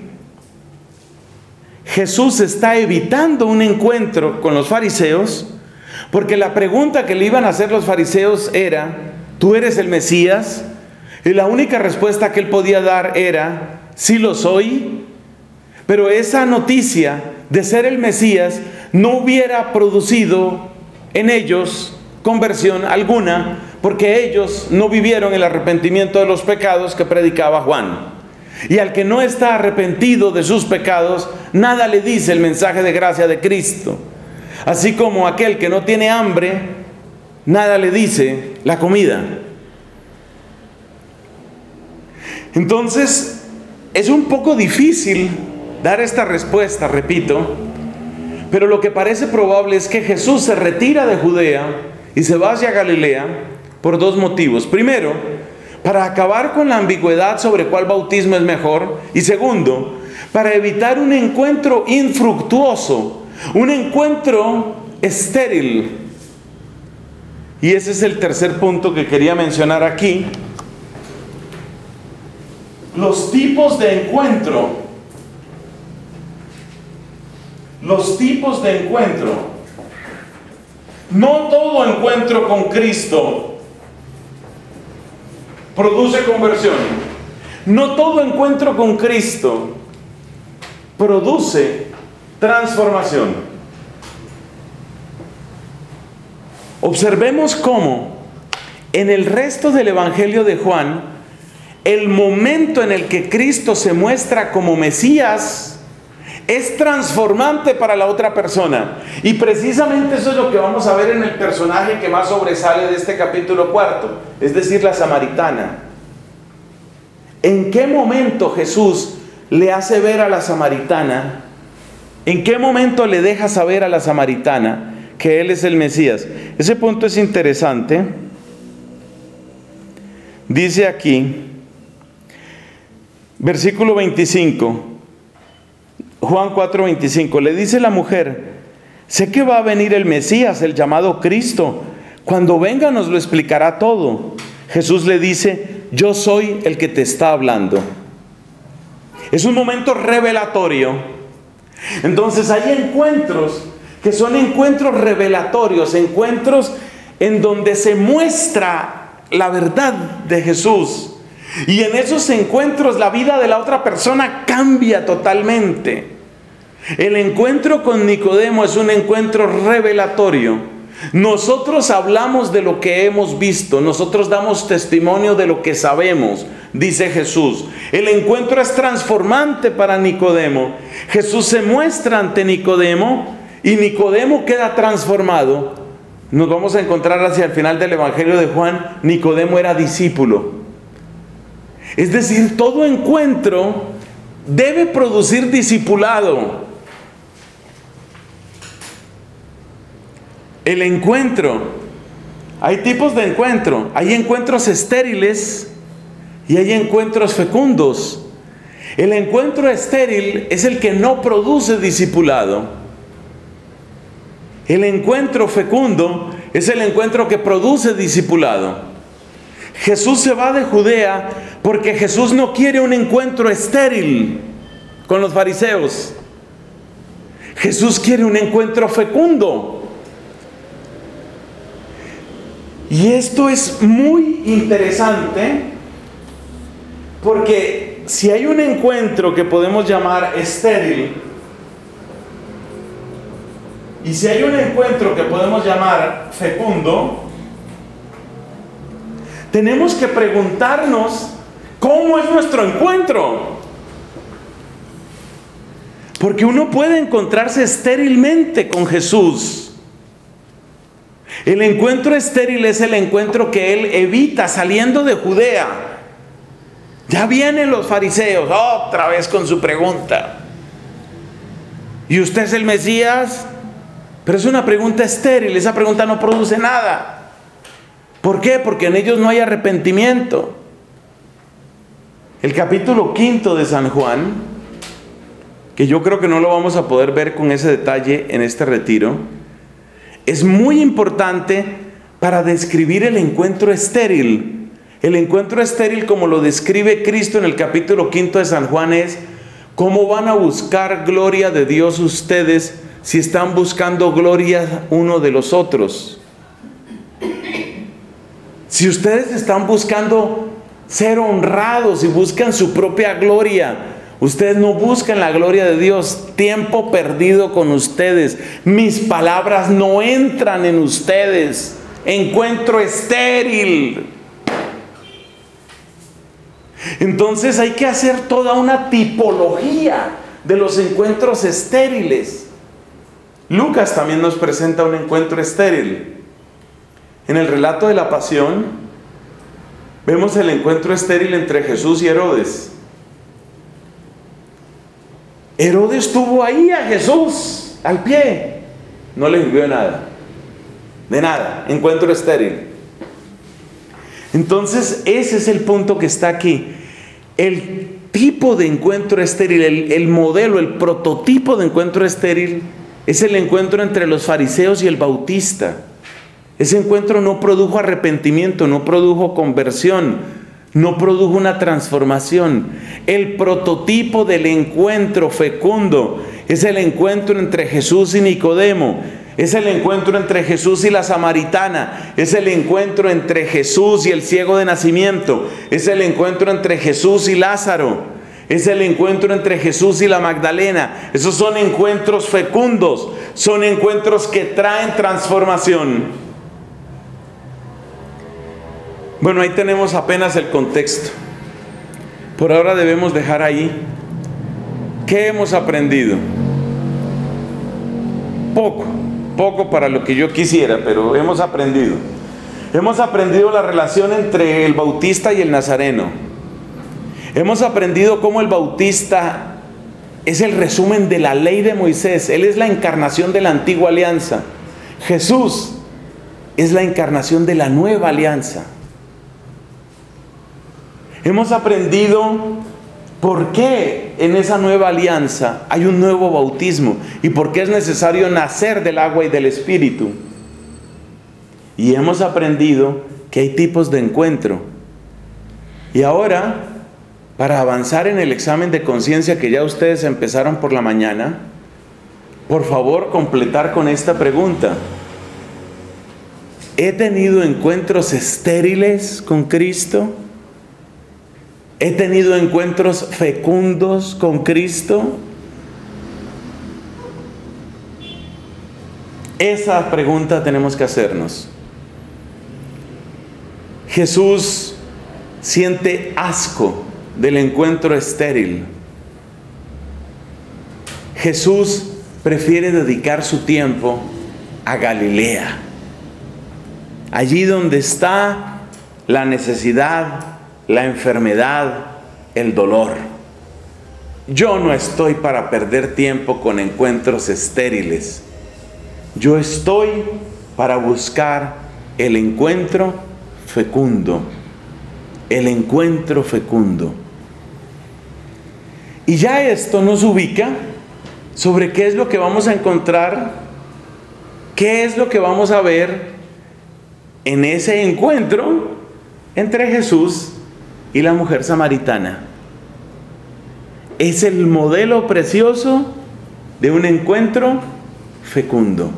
Jesús está evitando un encuentro con los fariseos, porque la pregunta que le iban a hacer los fariseos era: ¿tú eres el Mesías? Y la única respuesta que él podía dar era: sí lo soy. Pero esa noticia de ser el Mesías no hubiera producido en ellos conversión alguna, porque ellos no vivieron el arrepentimiento de los pecados que predicaba Juan. Y al que no está arrepentido de sus pecados, nada le dice el mensaje de gracia de Cristo. Así como aquel que no tiene hambre, nada le dice la comida. Entonces, es un poco difícil dar esta respuesta, repito, pero lo que parece probable es que Jesús se retira de Judea y se va hacia Galilea por dos motivos. Primero, para acabar con la ambigüedad sobre cuál bautismo es mejor, y segundo, para evitar un encuentro infructuoso, un encuentro estéril. Y ese es el tercer punto que quería mencionar aquí. Los tipos de encuentro. Los tipos de encuentro. No todo encuentro con Cristo produce conversión. No todo encuentro con Cristo produce transformación. Observemos cómo en el resto del Evangelio de Juan, el momento en el que Cristo se muestra como Mesías es transformante para la otra persona. Y precisamente eso es lo que vamos a ver en el personaje que más sobresale de este capítulo cuarto, es decir, la samaritana. ¿En qué momento Jesús le hace ver a la samaritana? ¿En qué momento le deja saber a la samaritana que Él es el Mesías? Ese punto es interesante. Dice aquí: Versículo veinticinco. Juan cuatro, veinticinco. Le dice la mujer: sé que va a venir el Mesías, el llamado Cristo. Cuando venga nos lo explicará todo. Jesús le dice: yo soy el que te está hablando. Es un momento revelatorio. Entonces hay encuentros que son encuentros revelatorios, encuentros en donde se muestra la verdad de Jesús. Y en esos encuentros la vida de la otra persona cambia totalmente. El encuentro con Nicodemo es un encuentro revelatorio. Nosotros hablamos de lo que hemos visto, nosotros damos testimonio de lo que sabemos, dice Jesús. El encuentro es transformante para Nicodemo. Jesús se muestra ante Nicodemo y Nicodemo queda transformado. Nos vamos a encontrar hacia el final del Evangelio de Juan, Nicodemo era discípulo. Es decir, todo encuentro debe producir discipulado. El encuentro, hay tipos de encuentro. Hay encuentros estériles y hay encuentros fecundos. El encuentro estéril es el que no produce discipulado. El encuentro fecundo es el encuentro que produce discipulado. Jesús se va de Judea porque Jesús no quiere un encuentro estéril con los fariseos. Jesús quiere un encuentro fecundo. Y esto es muy interesante porque si hay un encuentro que podemos llamar estéril y si hay un encuentro que podemos llamar fecundo, tenemos que preguntarnos cómo es nuestro encuentro. Porque uno puede encontrarse estérilmente con Jesús. El encuentro estéril es el encuentro que él evita saliendo de Judea. Ya vienen los fariseos otra vez con su pregunta. ¿Y usted es el Mesías? Pero es una pregunta estéril, esa pregunta no produce nada. ¿Por qué? Porque en ellos no hay arrepentimiento. El capítulo quinto de San Juan, que yo creo que no lo vamos a poder ver con ese detalle en este retiro, es muy importante para describir el encuentro estéril. El encuentro estéril, como lo describe Cristo en el capítulo quinto de San Juan, es: ¿cómo van a buscar gloria de Dios ustedes si están buscando gloria uno de los otros? Si ustedes están buscando ser honrados y buscan su propia gloria, ustedes no buscan la gloria de Dios. Tiempo perdido con ustedes. Mis palabras no entran en ustedes. Encuentro estéril. Entonces hay que hacer toda una tipología de los encuentros estériles. Lucas también nos presenta un encuentro estéril. En el relato de la pasión vemos el encuentro estéril entre Jesús y Herodes. Herodes tuvo ahí a Jesús al pie, no le sirvió de nada, de nada, encuentro estéril. Entonces ese es el punto que está aquí. El tipo de encuentro estéril, el, el modelo, el prototipo de encuentro estéril es el encuentro entre los fariseos y el bautista. Ese encuentro no produjo arrepentimiento, no produjo conversión, no produjo una transformación. El prototipo del encuentro fecundo es el encuentro entre Jesús y Nicodemo, es el encuentro entre Jesús y la samaritana, es el encuentro entre Jesús y el ciego de nacimiento, es el encuentro entre Jesús y Lázaro, es el encuentro entre Jesús y la Magdalena. Esos son encuentros fecundos, son encuentros que traen transformación. Bueno, ahí tenemos apenas el contexto. Por ahora debemos dejar ahí. ¿Qué hemos aprendido? Poco, poco para lo que yo quisiera, pero hemos aprendido. Hemos aprendido la relación entre el bautista y el nazareno. Hemos aprendido cómo el bautista es el resumen de la ley de Moisés. Él es la encarnación de la antigua alianza. Jesús es la encarnación de la nueva alianza. Hemos aprendido ¿Por qué en esa nueva alianza hay un nuevo bautismo? ¿Y por qué es necesario nacer del agua y del Espíritu? Y hemos aprendido que hay tipos de encuentro. Y ahora, para avanzar en el examen de conciencia que ya ustedes empezaron por la mañana, por favor, completar con esta pregunta. ¿He tenido encuentros estériles con Cristo? ¿He tenido encuentros fecundos con Cristo? Esa pregunta tenemos que hacernos. Jesús siente asco del encuentro estéril. Jesús prefiere dedicar su tiempo a Galilea, allí donde está la necesidad, la enfermedad, el dolor. Yo no estoy para perder tiempo con encuentros estériles. Yo estoy para buscar el encuentro fecundo. El encuentro fecundo. Y ya esto nos ubica sobre qué es lo que vamos a encontrar, qué es lo que vamos a ver en ese encuentro entre Jesús y la mujer samaritana. Es el modelo precioso de un encuentro fecundo.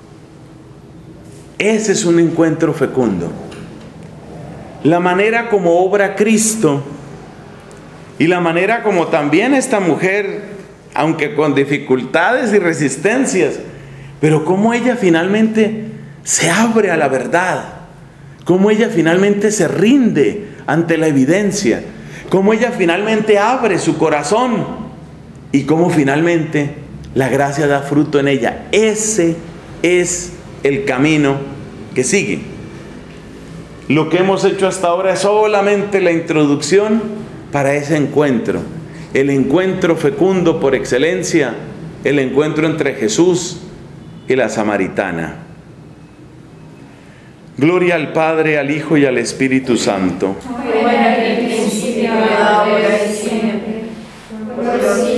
Ese es un encuentro fecundo. La manera como obra Cristo y la manera como también esta mujer, aunque con dificultades y resistencias, pero cómo ella finalmente se abre a la verdad, cómo ella finalmente se rinde ante la evidencia, cómo ella finalmente abre su corazón y cómo finalmente la gracia da fruto en ella. Ese es el camino que sigue. Lo que hemos hecho hasta ahora es solamente la introducción para ese encuentro, el encuentro fecundo por excelencia, el encuentro entre Jesús y la samaritana. Gloria al Padre, al Hijo y al Espíritu Santo. Como era en el principio, ahora y siempre, por los siglos